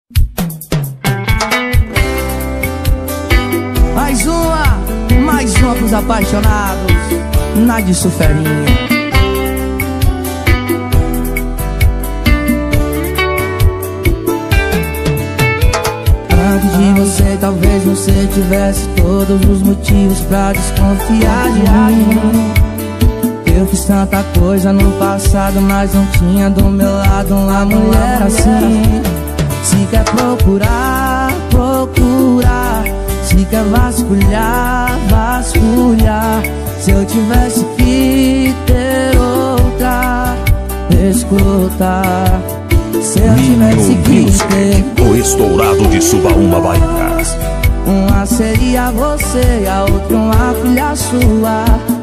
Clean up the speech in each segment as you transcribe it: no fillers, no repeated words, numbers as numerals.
Mais uma pros apaixonados, Nádia Suferinha. Antes de você, talvez você tivesse todos os motivos pra desconfiar de mim. Eu fiz tanta coisa no passado, mas não tinha do meu lado uma mulher assim. Se quer procurar, procurar. Se quer vasculhar, vasculhar. Se eu tivesse que ter outra, escuta. Se eu tivesse que ter o estourado de Subaúma, Bahia. Uma seria você e a outra uma filha sua.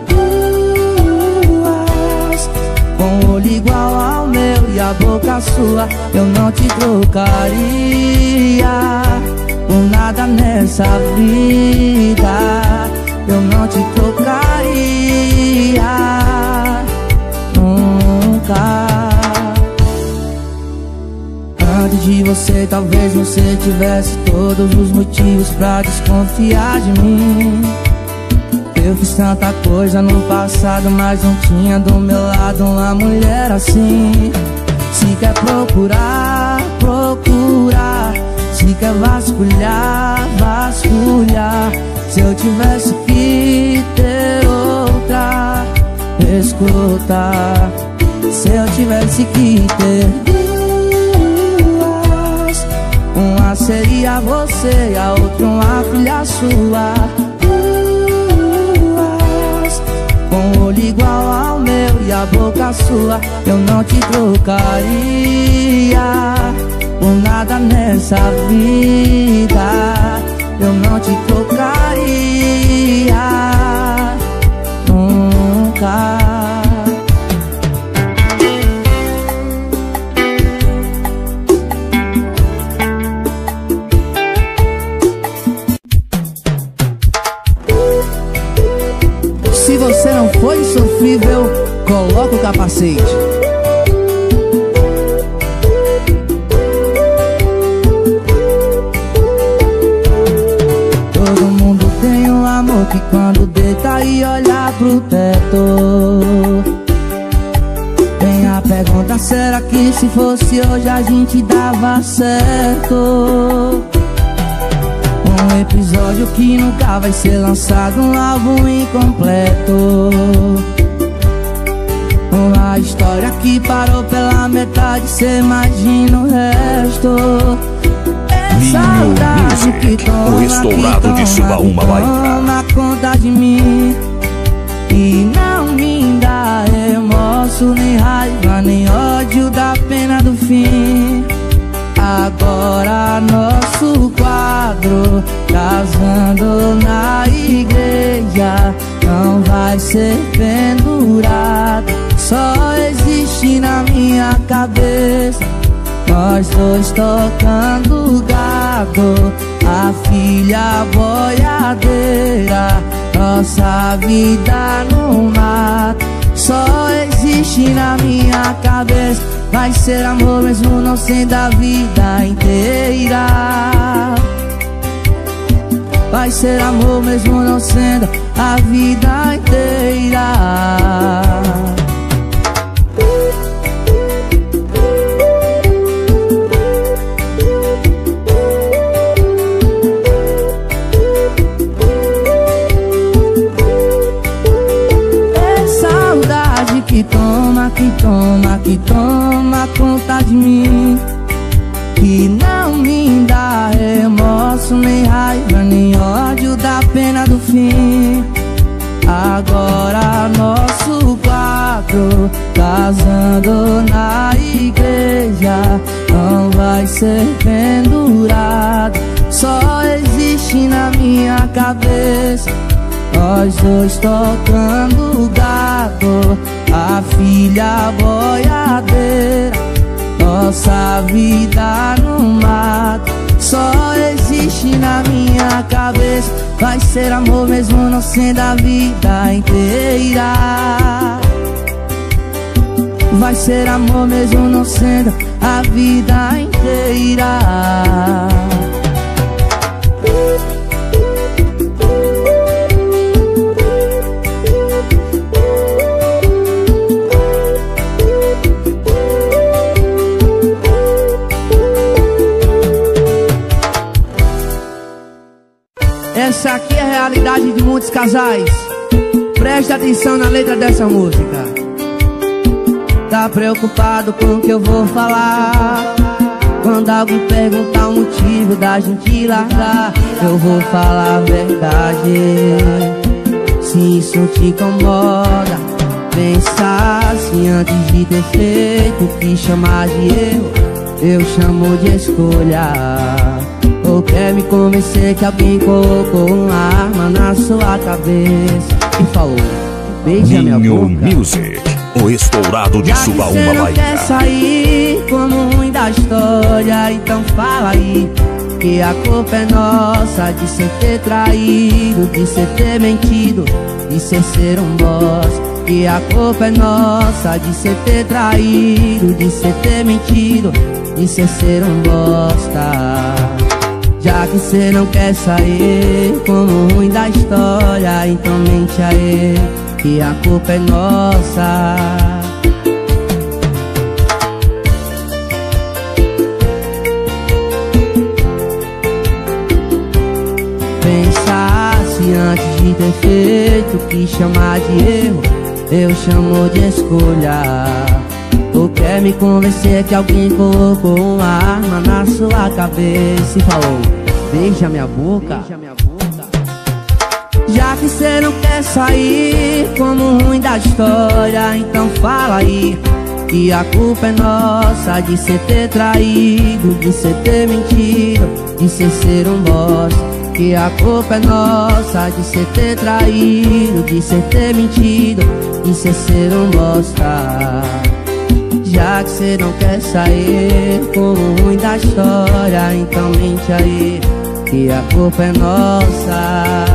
Com o olho igual ao meu e a boca sua, eu não te trocaria por nada nessa vida. Eu não te trocaria nunca. Antes de você, talvez você tivesse todos os motivos pra desconfiar de mim. Eu fiz tanta coisa no passado, mas não tinha do meu lado uma mulher assim. Se quer procurar, procurar. Se quer vasculhar, vasculhar. Se eu tivesse que ter outra, escuta. Se eu tivesse que ter duas, uma seria você e a outra uma filha sua. Com o olho igual ao meu e a boca sua, eu não te trocaria por nada nessa vida. Eu não te trocaria nunca. Se você não foi insofrível, coloca o capacete. Todo mundo tem um amor que quando deita e olha pro teto, tem a pergunta, será que se fosse hoje a gente dava certo? Um episódio que nunca vai ser lançado, um álbum incompleto. Uma história que parou pela metade, cê imagina o resto. É saudade que toma, o estourado de Subaúma, Bahia. Toma conta de mim e não me dá remorso, nem raiva, nem ódio da pena do fim. Agora nosso quadro, casando na igreja, não vai ser pendurado, só existe na minha cabeça. Nós dois tocando gado, a filha boiadeira, nossa vida no mato, só existe na minha cabeça. Vai ser amor mesmo não sendo a vida inteira. Vai ser amor mesmo não sendo a vida inteira. Que toma, que toma, que toma conta de mim, que não me dá remorso, nem raiva, nem ódio da pena do fim. Agora nosso quadro, casando na igreja, não vai ser pendurado, só existe na minha cabeça. Nós dois tocando gado, a filha boiadeira, nossa vida no mato, só existe na minha cabeça. Vai ser amor mesmo não sendo a vida inteira. vai ser amor mesmo não sendo a vida inteira. Essa aqui é a realidade de muitos casais. Preste atenção na letra dessa música. Tá preocupado com o que eu vou falar? Quando alguém perguntar o motivo da gente largar, eu vou falar a verdade. Se isso te incomoda, pensa assim antes de ter feito o que chamar de erro, eu chamo de escolha. Ou quer me convencer que alguém colocou uma arma na sua cabeça e falou, beija minha boca. Music, o estourado de Subaúma, Bahia. Quer sair como ruim da história, então fala aí que a culpa é nossa de cê ter traído, de cê ter mentido, de cê ser um boss. Que a culpa é nossa de cê ter traído, de cê ter mentido, de cê ser um bosta. Já que cê não quer sair como ruim da história, então mente aí que a culpa é nossa. Pensasse antes de ter feito o que chamar de erro, eu chamo de escolha. Ou quer me convencer que alguém colocou uma arma na sua cabeça e falou, beija minha boca. Já que cê não quer sair como ruim da história, então fala aí que a culpa é nossa de cê ter traído, de cê ter mentido, de cê ser um bosta. Que a culpa é nossa de cê ter traído, de cê ter mentido, de cê ser um bosta. Já que cê não quer sair como ruim da história, então mente aí que a culpa é nossa.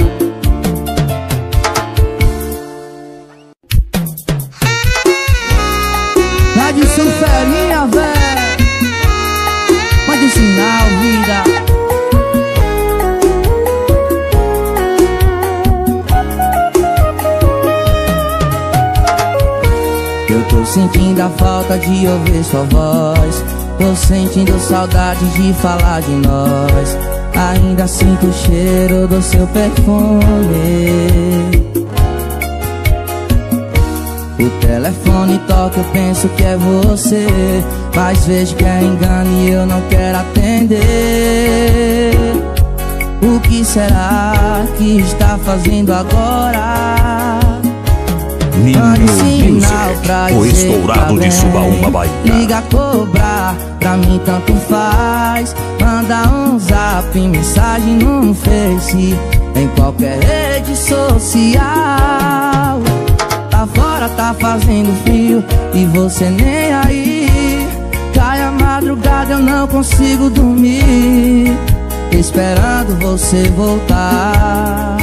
Rádio Sulferinha, véi. Mande um sinal, vida. Eu tô sentindo a falta de ouvir sua voz, tô sentindo saudade de falar de nós. Ainda sinto o cheiro do seu perfume. O telefone toca, eu penso que é você, mas vejo que é engano e eu não quero atender. O que será que está fazendo agora? Mande sinal pra o dizer estourado tá de Subaúma, Bahia. Liga, cobrar, pra mim tanto faz. Manda um zap, mensagem no Face, em qualquer rede social. Tá fora, tá fazendo frio e você nem aí. Cai a madrugada, eu não consigo dormir, esperando você voltar.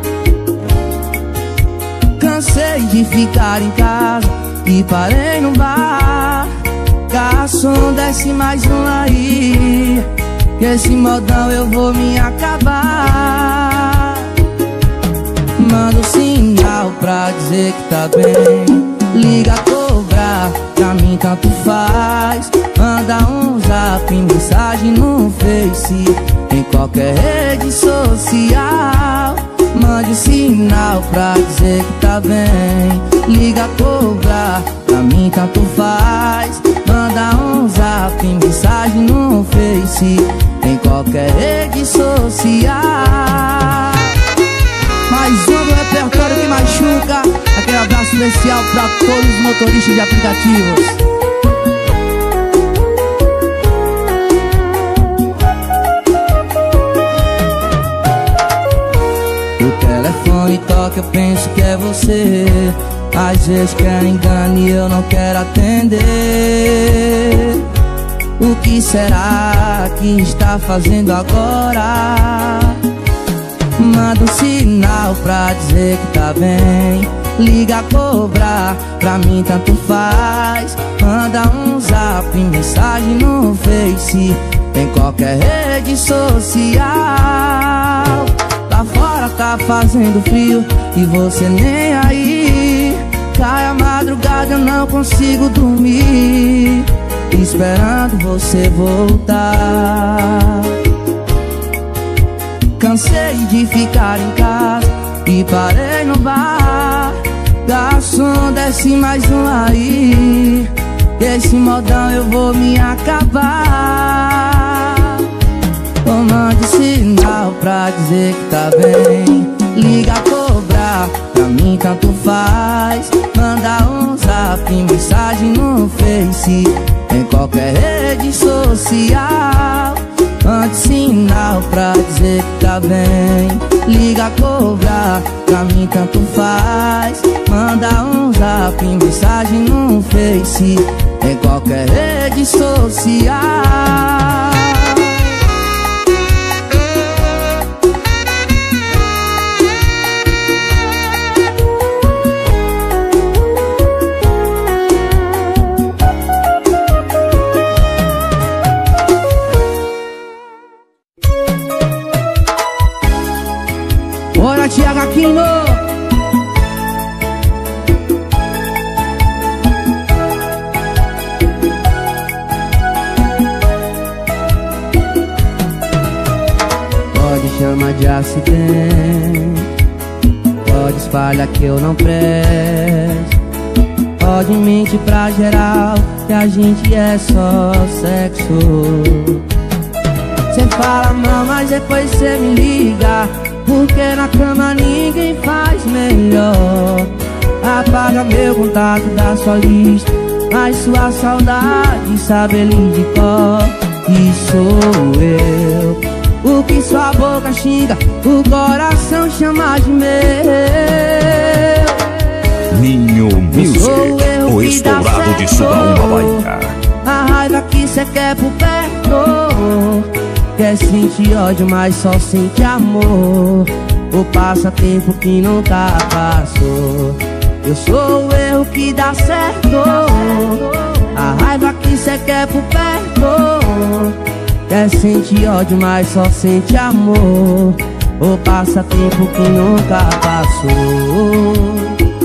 Cansei de ficar em casa e parei no bar. Garçom, desce mais um aí, que esse modão eu vou me acabar. Manda um sinal pra dizer que tá bem. Liga, cobrar, pra mim tanto faz. Manda um zap, mensagem no Face, em qualquer rede social. Mande um sinal pra dizer que tá bem. Liga, cobrar, pra mim tanto faz. Manda um zap, mensagem no Face, em qualquer rede social. Mais um do repertório que machuca. Aquele abraço especial pra todos os motoristas de aplicativos. O telefone toca, eu penso que é você, às vezes que é engano e eu não quero atender. O que será que está fazendo agora? Manda um sinal pra dizer que tá bem. liga, cobrar, pra mim tanto faz. Manda um zap, mensagem no Face, em qualquer rede social. Lá fora tá fazendo frio e você nem aí. Cai a madrugada, eu não consigo dormir, esperando você voltar. Cansei de ficar em casa e parei no bar. Garçom, desce mais um aí, desse modão eu vou me acabar. Ou mande sinal pra dizer que tá bem, liga, cobrar, pra mim tanto faz. Manda um zap, mensagem no Face, em qualquer rede social. Mande sinal pra dizer que tá bem, liga, cobrar, pra mim tanto faz. Manda um zap, mensagem no Face, em qualquer rede social. Bora, Thiago Aquino! Pode chamar de acidente, pode espalhar que eu não presto, pode mentir pra geral que a gente é só sexo. Cê fala mal, mas depois cê me liga, porque na cama ninguém faz melhor. Apaga meu contato da sua lista, mas sua saudade sabe ele de cor. E sou eu, o que sua boca xinga, o coração chama de meu. Ninho Music, o estourado de Subaúma, Bahia. A raiva que cê quer por perto, quer sentir ódio, mas só sente amor. O passatempo que nunca passou. Eu sou o erro que dá certo. A raiva que cê quer por perto, quer sentir ódio, mas só sente amor. O passatempo que nunca passou.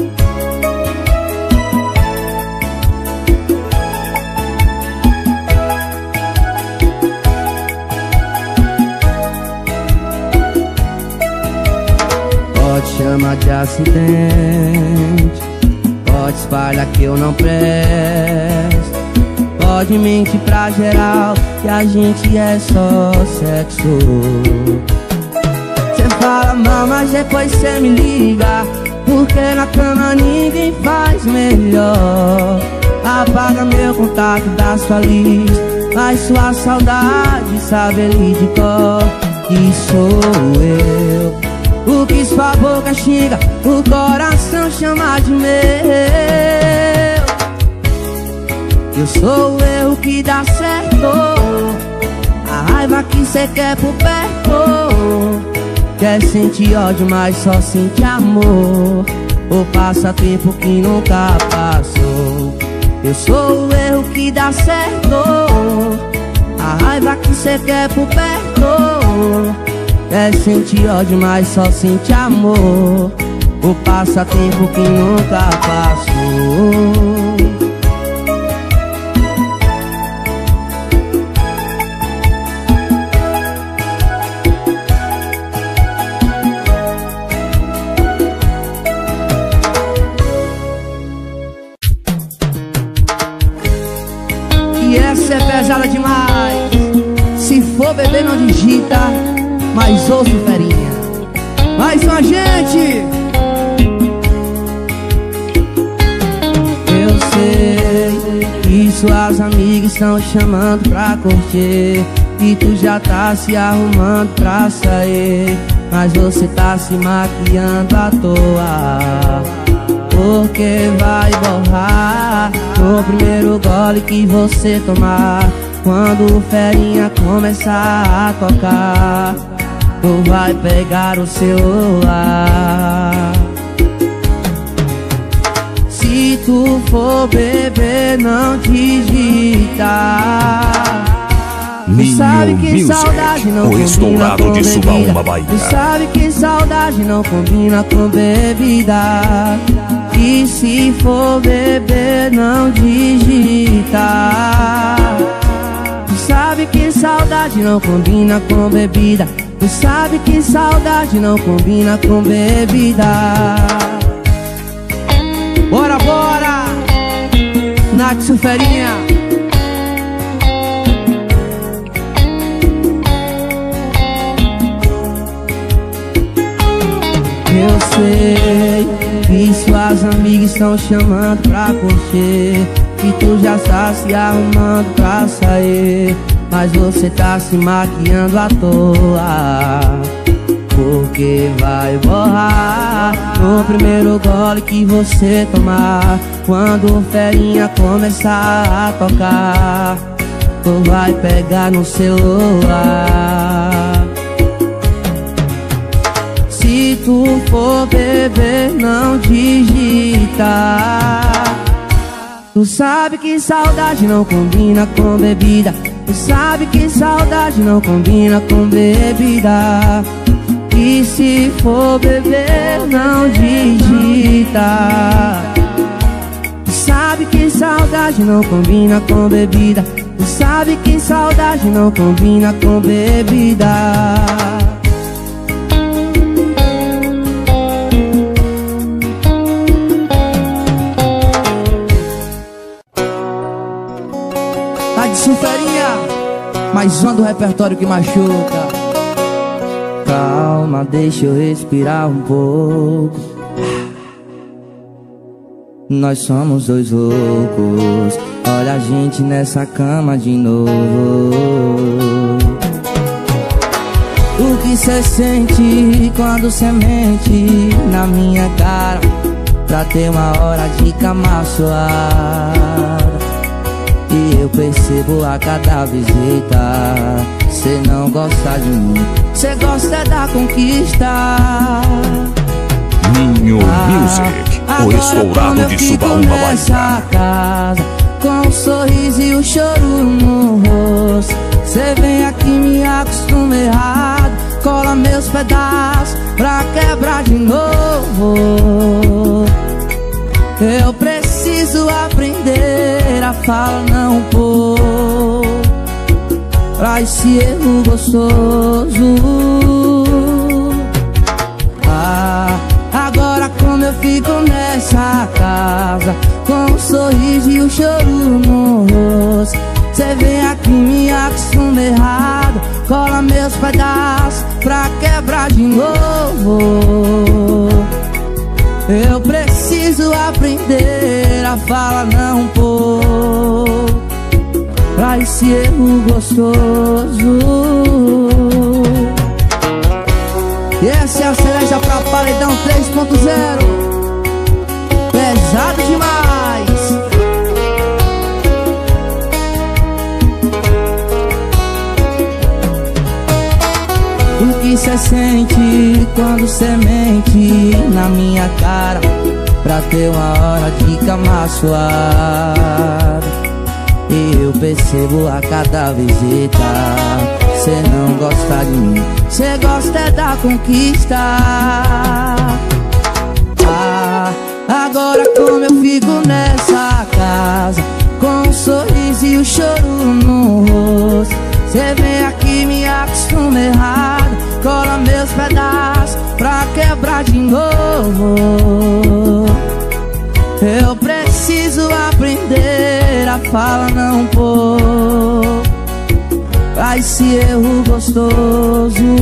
Pode chamar de acidente, pode espalhar que eu não presto, pode mentir pra geral que a gente é só sexo. Cê fala mal, mas depois cê me liga, porque na cama ninguém faz melhor. Apaga meu contato da sua lista, mas sua saudade sabe ele de cor. E sou eu, o que sua boca xinga, o coração chama de meu. Eu sou o erro que dá certo. A raiva que cê quer por perto, quer sentir ódio, mas só sente amor. O passatempo que nunca passou. Eu sou o erro que dá certo. A raiva que cê quer por perto, quer sentir ódio, mas só sente amor. O passatempo que nunca passou. E essa é pesada demais. Se for beber não digita, mas ouço ferinha. Mais uma, gente. Eu sei que suas amigas estão chamando pra curtir, e tu já tá se arrumando pra sair, mas você tá se maquiando à toa, porque vai borrar no primeiro gole que você tomar. Quando o ferinha começar a tocar, tu vai pegar o celular. tu for beber, não digita. Ninho Sabe que Music, saudade não o combina estourado com de bebida. Subaúma, Bahia. Tu sabe que saudade não combina com bebida. E se for beber, não digita. Tu sabe que saudade não combina com bebida. Tu sabe que saudade não combina com bebida. Bora, bora! Nath Suferinha. Eu sei que suas amigas estão chamando pra curtir, que tu já está se arrumando pra sair, mas você tá se maquiando à toa, porque vai borrar no primeiro gole que você tomar. Quando o ferinha começar a tocar, tu vai pegar no celular. Se tu for beber, não digita. Tu sabe que saudade não combina com bebida. Tu sabe que saudade não combina com bebida. E se for beber, não digita. Tu sabe que saudade não combina com bebida. Tu sabe que saudade não combina com bebida. Suferinha, mais uma do repertório que machuca. Calma, deixa eu respirar um pouco. Nós somos dois loucos. Olha a gente nessa cama de novo. O que cê sente quando cê mente na minha cara, pra ter uma hora de cama suada? E eu percebo a cada visita, cê não gosta de mim, cê gosta da conquista. Ninho Music, o estourado de Subaúma, Bahia. Casa, com um sorriso e o choro no rosto, cê vem aqui me acostuma errado, cola meus pedaços pra quebrar de novo. Eu preciso aprender a falar não pôr pra esse erro gostoso. Agora como eu fico nessa casa, com um sorriso e o choro no rosto, cê vem aqui me acostuma errado, cola meus pedaços pra quebrar de novo. Eu preciso aprender a falar não pôr pra esse erro gostoso. E essa é a cereja pra paredão 3.0. Pesado demais. O que cê sente quando cê mente na minha cara, pra ter uma hora de cama suada? E eu percebo a cada visita, cê não gosta de mim, cê gosta é da conquista. Agora como eu fico nessa casa, com um sorriso e o choro no rosto, cê vem aqui me acostuma errado, cola meus pedaços pra quebrar de novo. Eu preciso aprender a falar não pôr pra esse erro gostoso.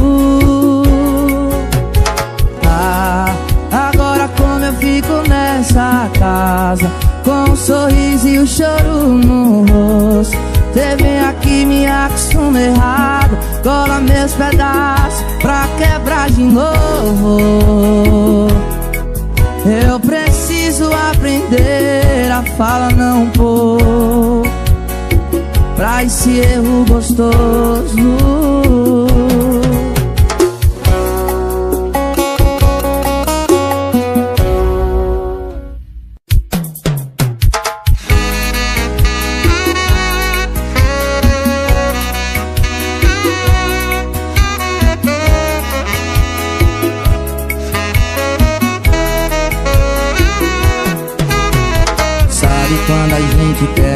Agora como eu fico nessa casa, com um sorriso e o choro no rosto, cê vem aqui me acostuma errado, cola meus pedaços pra quebrar de novo. Eu preciso aprender a falar não pôr pra esse erro gostoso.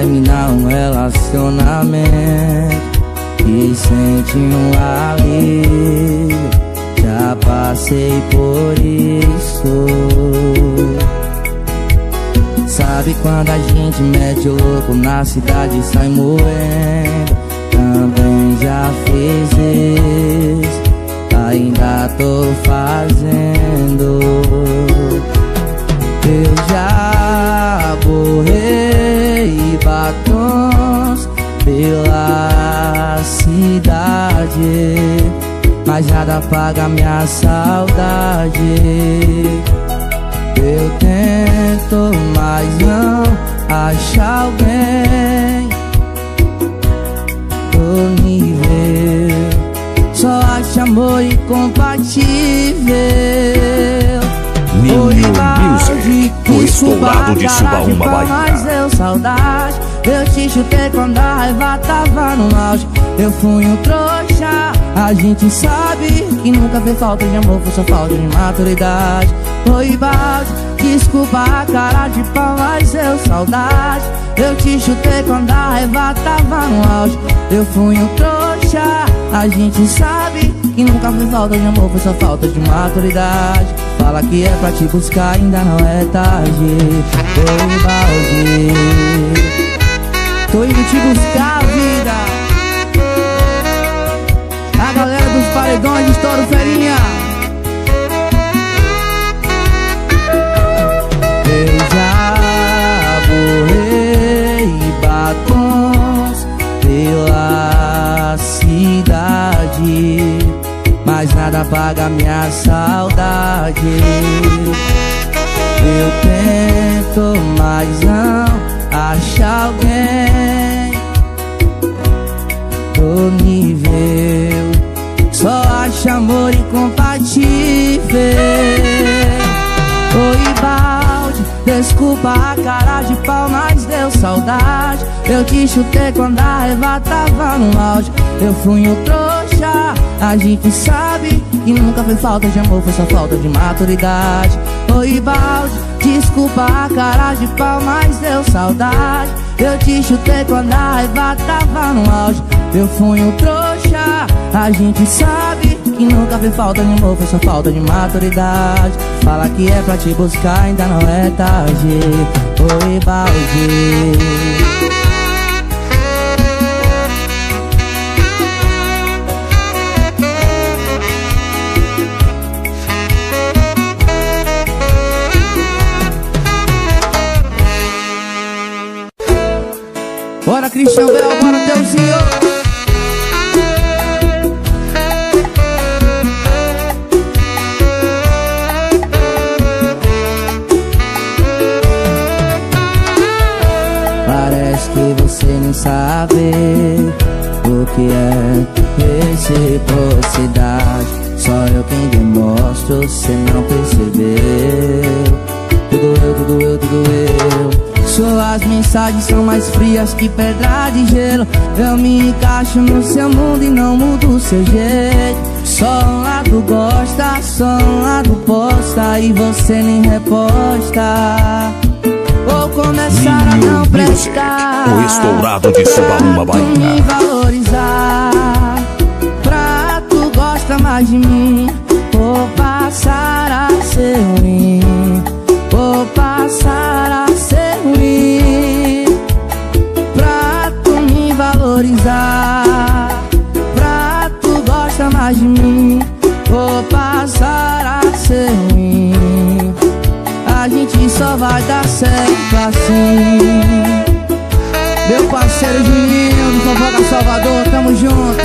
terminar um relacionamento e sente um alívio. Já passei por isso. Sabe quando a gente mete o louco na cidade e sai moendo? Também já fiz isso, ainda tô fazendo. Eu já borrei batons pela cidade, mas nada apaga minha saudade. Eu tento, mas não acho alguém do nível. Só acho amor incompatível. Ninho Music, o estourado de Subaúma, Bahia. Mas deu saudade. Eu te chutei quando a raiva tava no auge. Eu fui um trouxa. A gente sabe que nunca fez falta de amor, foi só falta de maturidade. Oi, balde, desculpa a cara de pau, mas deu saudade. Eu te chutei quando a raiva tava no auge. Eu fui um trouxa. A gente sabe que nunca fez falta de amor, foi só falta de maturidade. Fala que é pra te buscar, ainda não é tarde. Oi, balde, tô indo te buscar, vida. A galera dos paredões de Estouro Ferinha. Eu já borrei batons pela cidade, mas nada apaga minha saudade. Eu tento, mas não acho alguém do nível. Só acho amor incompatível. Oi, balde, desculpa a cara de pau, mas deu saudade. Eu te chutei quando a raiva tava no auge. Eu fui um trouxa. A gente sabe que nunca foi falta de amor, foi só falta de maturidade. Oi, balde, desculpa a cara de pau, mas deu saudade. Eu te chutei quando a raiva tava no auge. Eu fui um trouxa. A gente sabe que nunca fez falta de amor, foi só falta de maturidade. Fala que é pra te buscar, ainda não é tarde. Oi, balde. Bora, Cristian Bel, bora, teu senhor. Parece que você nem sabe o que é reciprocidade. Só eu quem demonstro, você não percebeu. Tudo eu, tudo eu, tudo eu. Suas mensagens são mais frias que pedra de gelo. Eu me encaixo no seu mundo e não mudo o seu jeito. Só um lado gosta, só um lado posta e você nem reposta. Vou começar a não prestar. O estourado de Subaúma, Bahia. Pra tu me valorizar, pra tu gostar mais de mim. Vou passar a ser ruim, vou passar a ser ruim. Pra tu me valorizar, pra tu gostar mais de mim. Vou passar a ser ruim. A gente só vai dar certo assim. Meu parceiro Juninho do Fofoca Salvador, tamo junto.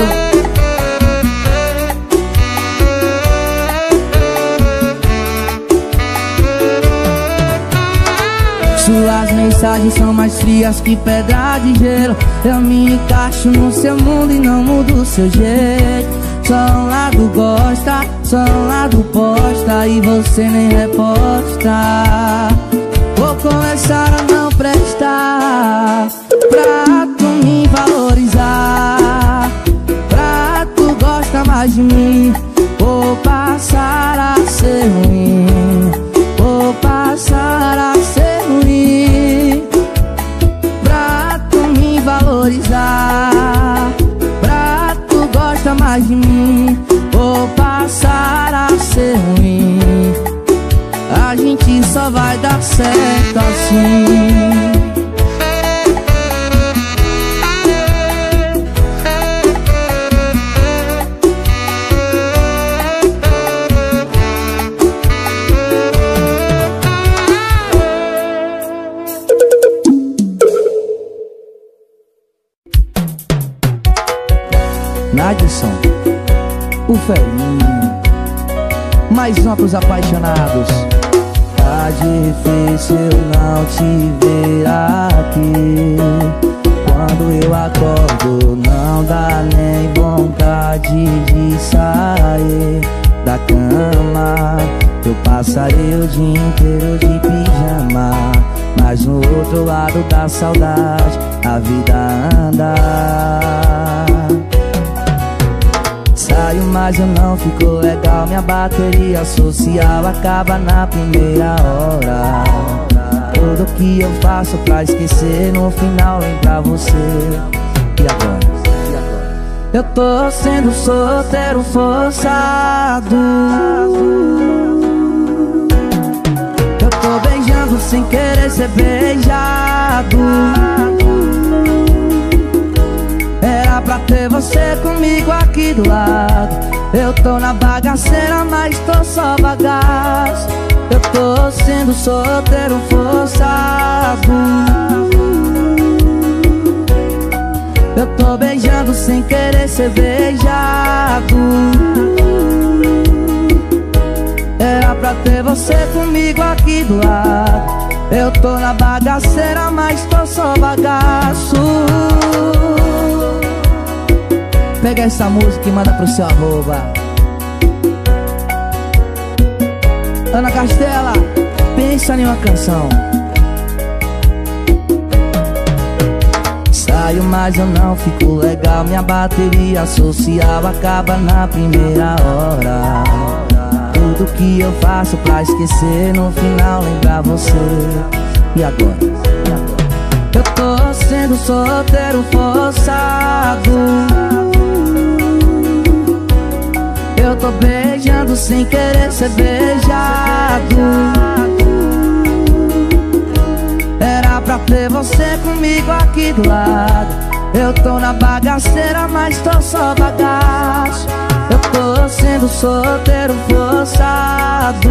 Suas mensagens são mais frias que pedra de gelo. Eu me encaixo no seu mundo e não mudo o seu jeito. Só um lado gosta, só um lado posta e você nem reposta. Vou começar a não prestar, pra tu me valorizar, pra tu gostar mais de mim. Vou passar a ser ruim, vou passar a ser ruim. Pra tu gosta mais de mim, vou passar a ser ruim. A gente só vai dar certo assim. Nadson, o Felinho, mais uma pros apaixonados. Tá difícil não te ver aqui. Quando eu acordo não dá nem vontade de sair da cama. Eu passaria o dia inteiro de pijama, mas no outro lado da saudade a vida anda. Saio, mas eu não fico legal. Minha bateria social acaba na primeira hora. Tudo que eu faço pra esquecer, no final lembrar você. E agora? Eu tô sendo solteiro forçado. Eu tô beijando sem querer ser beijado. Era pra ter você comigo aqui do lado. Eu tô na bagaceira, mas tô só bagaço. Eu tô sendo solteiro forçado. Eu tô beijando sem querer ser beijado. Era pra ter você comigo aqui do lado. Eu tô na bagaceira, mas tô só bagaço. Pega essa música e manda pro seu arroba. Ana Castela, pensa em uma canção. Saio, mas eu não fico legal. Minha bateria social acaba na primeira hora. Tudo que eu faço pra esquecer, no final lembrar você. E agora? Eu tô sendo solteiro forçado. Eu tô beijando sem querer ser beijado. Era pra ter você comigo aqui do lado. Eu tô na bagaceira, mas tô só bagaço. Eu tô sendo solteiro forçado.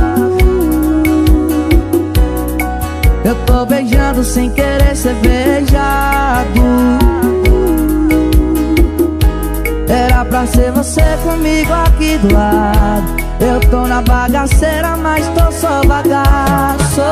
Eu tô beijando sem querer ser beijado. Era pra ser você comigo aqui do lado. Eu tô na bagaceira, mas tô só bagaço.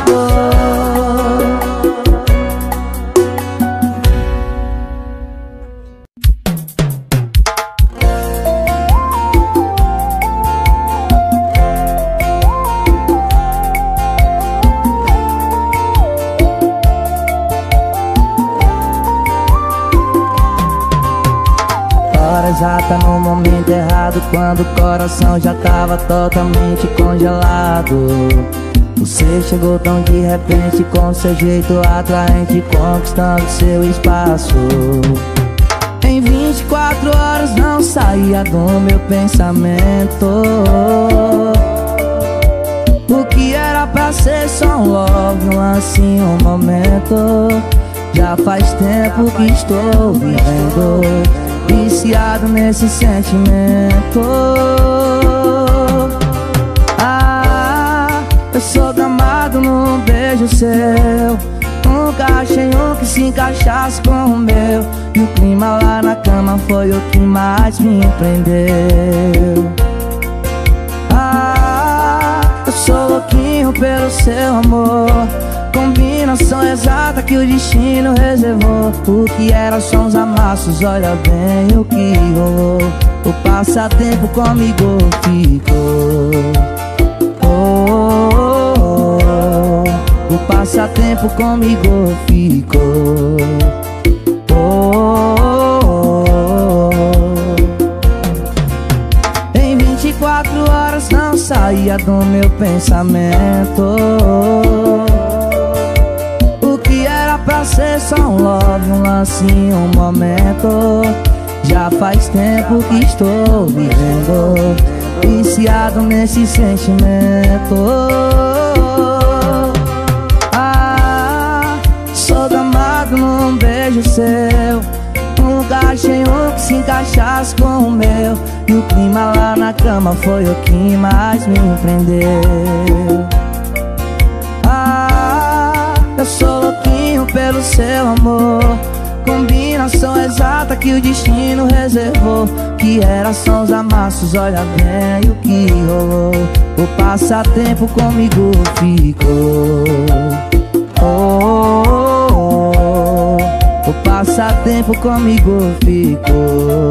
Exata no momento errado, quando o coração já tava totalmente congelado. Você chegou tão de repente, com seu jeito atraente, conquistando seu espaço. Em 24 horas não saía do meu pensamento. O que era pra ser só um love, um lance, um momento. Já faz tempo que estou vivendo, viciado nesse sentimento. Eu sou gamado num beijo seu. Nunca achei um que se encaixasse com o meu. E o clima lá na cama foi o que mais me prendeu. Eu sou louquinho pelo seu amor. Combinação exata que o destino reservou. O que era só uns amassos, olha bem o que rolou. O passatempo comigo ficou. O passatempo comigo ficou. Em 24 horas não saía do meu pensamento. Pra ser só um love, um lance, um momento. Já faz tempo que estou vivendo, viciado nesse sentimento. Sou gamado num beijo seu, um lugar cheio que se encaixasse com o meu. E o clima lá na cama foi o que mais me prendeu. Eu sou louquinho pelo seu amor, combinação exata que o destino reservou. Que era só os amassos, olha bem o que rolou. O passatempo comigo ficou. O passatempo comigo ficou.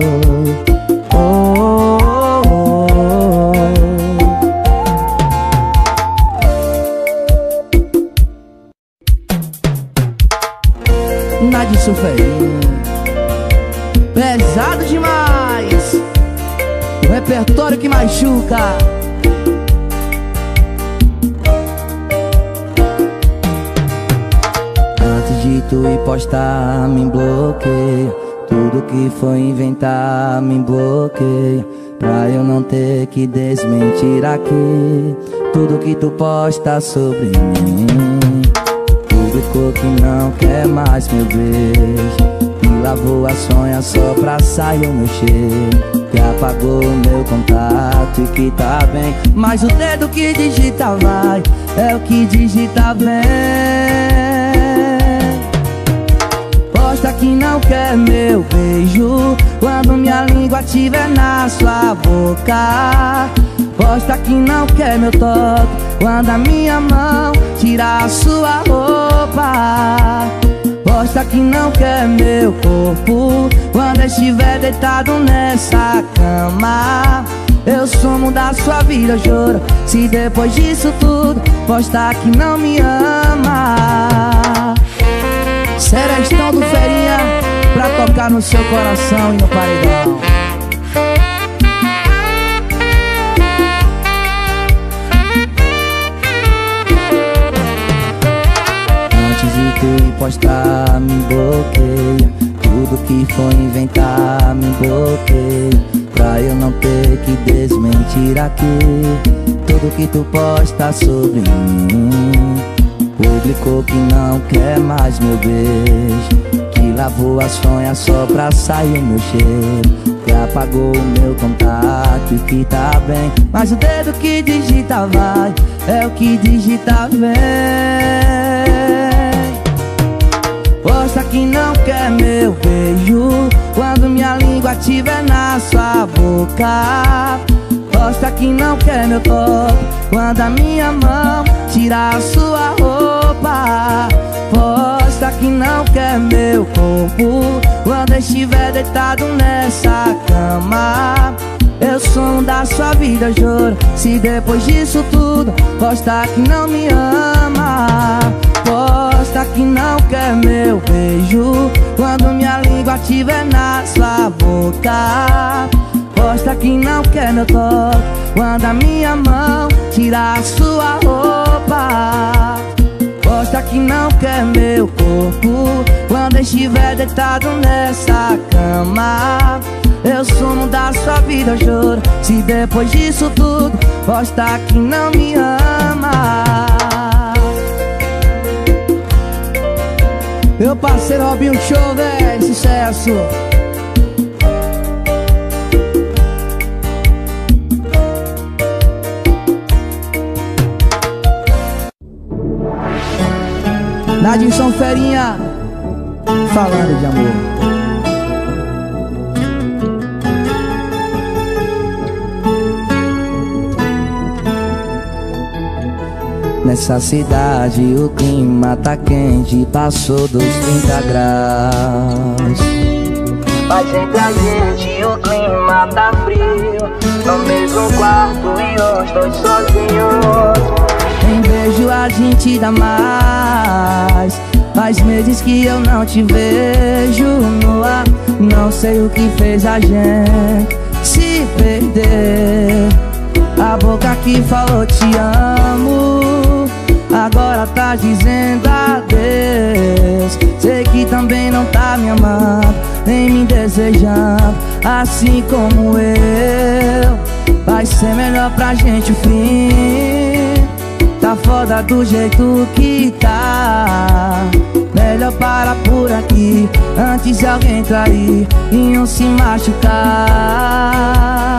Nadinho Ferinha, pesado demais, o repertório que machuca. Antes de tu ir postar, me bloqueia. Tudo que foi inventar, me bloqueia. Pra eu não ter que desmentir aqui tudo que tu posta sobre mim. Publicou que não quer mais meu beijo, me lavou a sonha só pra sair o meu cheiro. Que apagou o meu contato e que tá bem, mas o dedo que digita vai, é o que digita bem. Posta que não quer meu beijo quando minha língua tiver na sua boca. Posta que não quer meu toque quando a minha mão tirar a sua roupa. Posta que não quer meu corpo quando estiver deitado nessa cama. Eu sumo da sua vida, eu juro, se depois disso tudo posta que não me ama. Serestão do Ferinha pra tocar no seu coração e no paredão. Antes de tu ir postar, me bloqueia. Tudo que for inventar, me bloqueia. Pra eu não ter que desmentir aqui tudo que tu posta sobre mim. Publicou que não quer mais meu beijo, que lavou a sonha só pra sair o meu cheiro. Que apagou o meu contato e que tá bem, mas o dedo que digita vai, é o que digita bem. Posta que não quer meu beijo quando minha língua tiver na sua boca. Posta que não quer meu toque quando a minha mão tirar a sua roupa. Posta que não quer meu corpo quando estiver deitado nessa cama. Eu sou um da sua vida, eu juro, se depois disso tudo posta que não me ama. Posta que não quer meu beijo quando minha língua tiver na sua boca. Posta que não quer meu toque quando a minha mão tirar a sua roupa. Posta que não quer meu corpo quando estiver deitado nessa cama. Eu sumo da sua vida, eu juro, se depois disso tudo posta que não me ama. Meu parceiro Robinho Show, véi, sucesso. Nadinho Ferinha, falando de amor. Nessa cidade o clima tá quente, passou dos 30 graus. Mas entre a gente o clima tá frio, no mesmo quarto e os dois sozinhos. Em beijo a gente dá mais. Faz meses que eu não te vejo no ar. Não sei o que fez a gente se perder. A boca que falou te amo agora tá dizendo adeus. Sei que também não tá me amando, nem me desejando, assim como eu. Vai ser melhor pra gente o fim. Tá foda do jeito que tá, melhor parar por aqui, antes de alguém trair e um se machucar.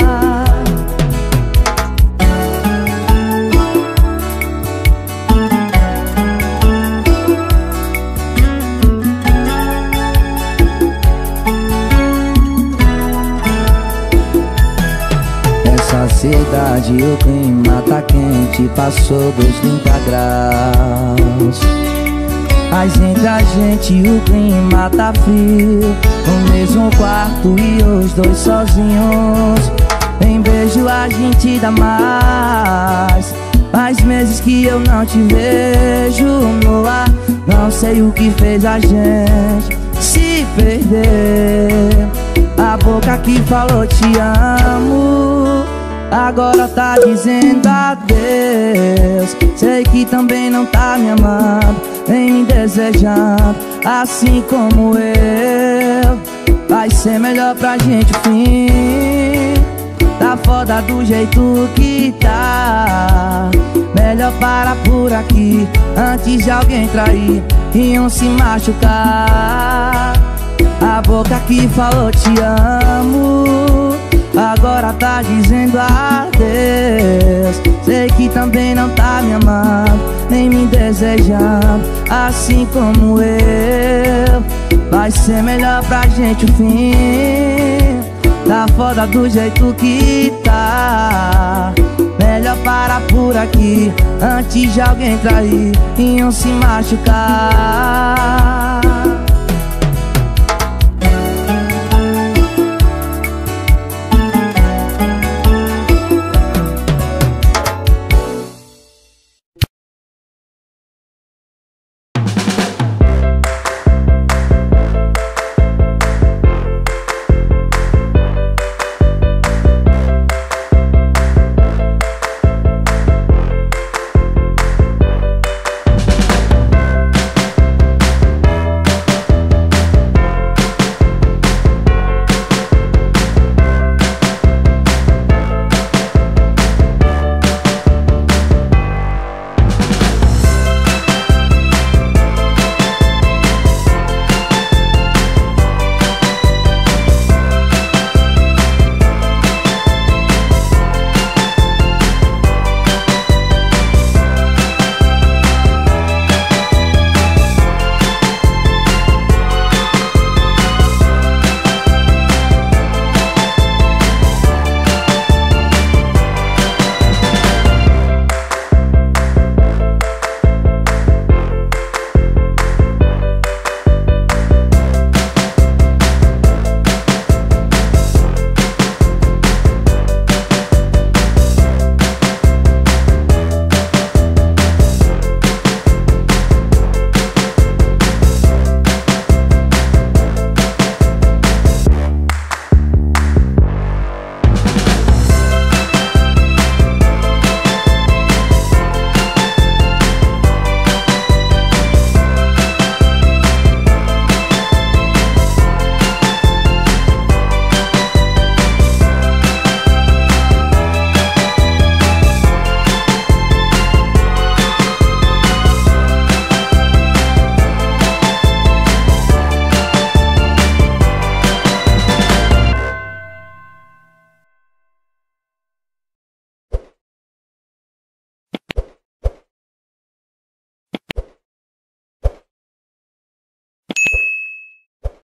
Essa cidade o clima tá quente, passou dos 30 graus. Mas entre a gente o clima tá frio, no mesmo quarto e os dois sozinhos. Em beijo a gente dá mais. Faz meses que eu não te vejo no ar. Não sei o que fez a gente se perder. A boca que falou te amo agora tá dizendo adeus. Sei que também não tá me amando, nem me desejando, assim como eu. Vai ser melhor pra gente o fim. Tá foda do jeito que tá, melhor parar por aqui, antes de alguém trair e um se machucar. A boca que falou te amo agora tá dizendo adeus. Sei que também não tá me amando, nem me desejando, assim como eu. Vai ser melhor pra gente o fim. Tá foda do jeito que tá, melhor parar por aqui, antes de alguém trair e um se machucar.